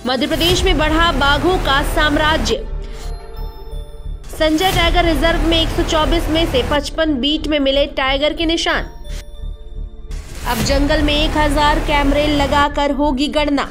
मध्य प्रदेश में बढ़ा बाघों का साम्राज्य। संजय टाइगर रिजर्व में 124 में से 55 बीट में मिले टाइगर के निशान। अब जंगल में 1000 कैमरे लगाकर होगी गणना।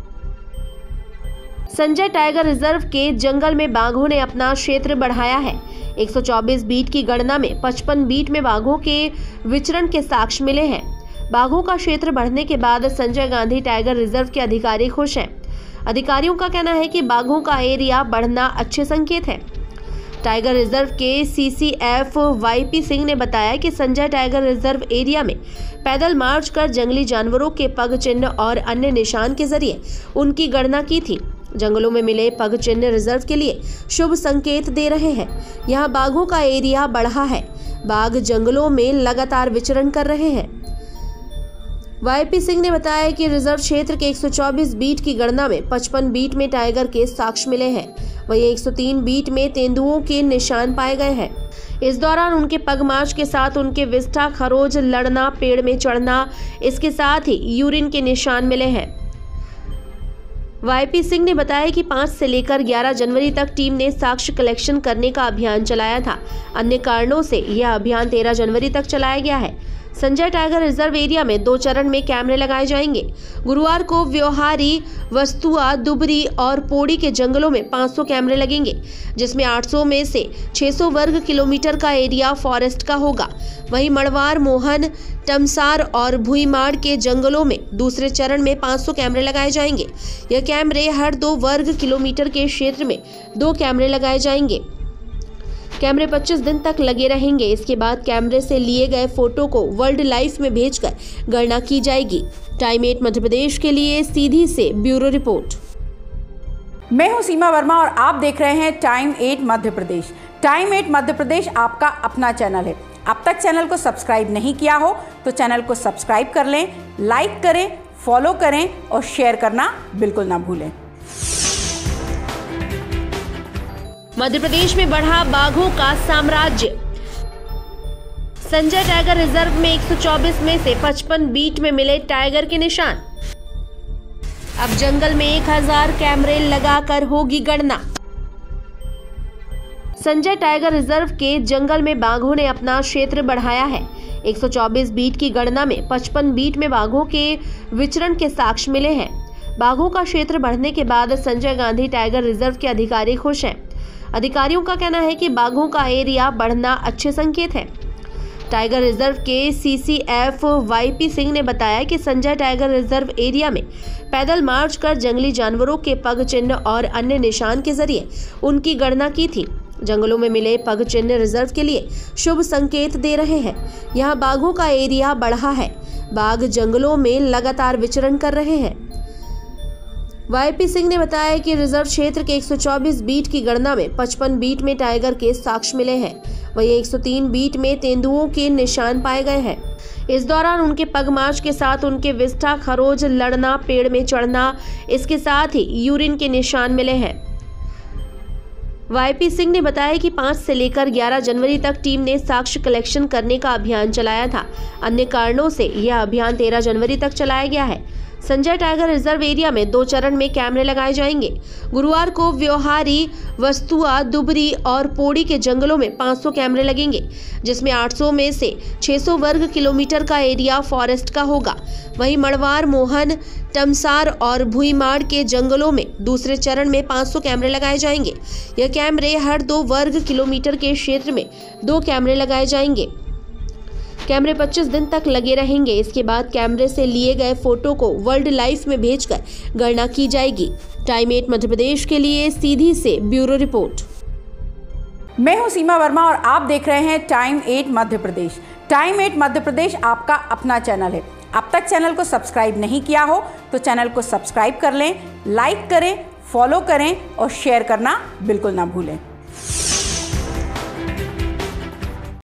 संजय टाइगर रिजर्व के जंगल में बाघों ने अपना क्षेत्र बढ़ाया है। 124 बीट की गणना में 55 बीट में बाघों के विचरण के साक्ष्य मिले हैं। बाघों का क्षेत्र बढ़ने के बाद संजय गांधी टाइगर रिजर्व के अधिकारी खुश हैं। अधिकारियों का कहना है कि बाघों का एरिया बढ़ना अच्छे संकेत है। टाइगर रिजर्व के CCF YP सिंह ने बताया कि संजय टाइगर रिजर्व एरिया में पैदल मार्च कर जंगली जानवरों के पग चिन्ह और अन्य निशान के जरिए उनकी गणना की थी। जंगलों में मिले पग चिन्ह रिजर्व के लिए शुभ संकेत दे रहे हैं। यहाँ बाघों का एरिया बढ़ा है। बाघ जंगलों में लगातार विचरण कर रहे हैं। YP सिंह ने बताया कि रिजर्व क्षेत्र के 124 बीट की गणना में 55 बीट में टाइगर के साक्ष्य मिले हैं। वहीं 103 बीट में तेंदुओं के निशान पाए गए हैं। इस दौरान उनके पगमार्च के साथ उनके विष्ठा, खरोज, लड़ना, पेड़ में चढ़ना, इसके साथ ही यूरिन के निशान मिले हैं। YP सिंह ने बताया कि 5 से लेकर 11 जनवरी तक टीम ने साक्ष्य कलेक्शन करने का अभियान चलाया था। अन्य कारणों से यह अभियान 13 जनवरी तक चलाया गया है। संजय टाइगर रिजर्व एरिया में 2 चरण में कैमरे लगाए जाएंगे। गुरुवार को व्योहारी, वस्तुआ, दुबरी और पोड़ी के जंगलों में 500 कैमरे लगेंगे, जिसमें 800 में से 600 वर्ग किलोमीटर का एरिया फॉरेस्ट का होगा। वहीं मड़वार, मोहन, टमसार और भुईमाड़ के जंगलों में दूसरे चरण में 500 कैमरे लगाए जाएंगे। यह कैमरे हर 2 वर्ग किलोमीटर के क्षेत्र में 2 कैमरे लगाए जाएंगे। कैमरे 25 दिन तक लगे रहेंगे। इसके बाद कैमरे से लिए गए फोटो को वर्ल्ड लाइफ में भेजकर गणना की जाएगी। टाइम 8 मध्य प्रदेश के लिए सीधी से ब्यूरो रिपोर्ट। मैं हूं सीमा वर्मा और आप देख रहे हैं टाइम 8 मध्य प्रदेश। टाइम 8 मध्य प्रदेश आपका अपना चैनल है। अब तक चैनल को सब्सक्राइब नहीं किया हो तो चैनल को सब्सक्राइब कर लें, लाइक करें, फॉलो करें और शेयर करना बिल्कुल ना भूलें। मध्य प्रदेश में बढ़ा बाघों का साम्राज्य। संजय टाइगर रिजर्व में 124 में से 55 बीट में मिले टाइगर के निशान। अब जंगल में 1000 कैमरे लगाकर होगी गणना। संजय टाइगर रिजर्व के जंगल में बाघों ने अपना क्षेत्र बढ़ाया है। 124 बीट की गणना में 55 बीट में बाघों के विचरण के साक्ष्य मिले हैं। बाघों का क्षेत्र बढ़ने के बाद संजय गांधी टाइगर रिजर्व के अधिकारी खुश हैं। अधिकारियों का कहना है कि बाघों का एरिया बढ़ना अच्छे संकेत है। टाइगर रिजर्व के CCF YP सिंह ने बताया कि संजय टाइगर रिजर्व एरिया में पैदल मार्च कर जंगली जानवरों के पग चिन्ह और अन्य निशान के जरिए उनकी गणना की थी। जंगलों में मिले पग चिन्ह रिजर्व के लिए शुभ संकेत दे रहे हैं। यहाँ बाघों का एरिया बढ़ा है। बाघ जंगलों में लगातार विचरण कर रहे हैं। YP सिंह ने बताया कि रिजर्व क्षेत्र के 124 बीट की गणना में 55 बीट में टाइगर के साक्ष्य मिले हैं। वहीं 103 बीट में तेंदुओं के निशान पाए गए हैं। इस दौरान उनके पगमार्च के साथ उनके विष्ठा, खरोज, लड़ना, पेड़ में चढ़ना, इसके साथ ही यूरिन के निशान मिले हैं। YP सिंह ने बताया कि 5 से लेकर 11 जनवरी तक टीम ने साक्ष्य कलेक्शन करने का अभियान चलाया था। अन्य कारणों से यह अभियान 13 जनवरी तक चलाया गया है। संजय टाइगर रिजर्व एरिया में 2 चरण में कैमरे लगाए जाएंगे। गुरुवार को व्योहारी, वस्तुआ, दुबरी और पोड़ी के जंगलों में 500 कैमरे लगेंगे, जिसमें 800 में से 600 वर्ग किलोमीटर का एरिया फॉरेस्ट का होगा। वहीं मड़वार, मोहन, टमसार और भुईमाड़ के जंगलों में दूसरे चरण में 500 कैमरे लगाए जाएंगे। यह कैमरे हर 2 वर्ग किलोमीटर के क्षेत्र में 2 कैमरे लगाए जाएंगे। कैमरे 25 दिन तक लगे रहेंगे। इसके बाद कैमरे से लिए गए फोटो को वर्ल्ड लाइफ में भेजकर गणना की जाएगी। टाइम 8 मध्य प्रदेश के लिए सीधी से ब्यूरो रिपोर्ट। मैं हूं सीमा वर्मा और आप देख रहे हैं टाइम 8 मध्य प्रदेश। टाइम 8 मध्य प्रदेश आपका अपना चैनल है। अब तक चैनल को सब्सक्राइब नहीं किया हो तो चैनल को सब्सक्राइब कर लें, लाइक करें, फॉलो करें और शेयर करना बिल्कुल ना भूलें।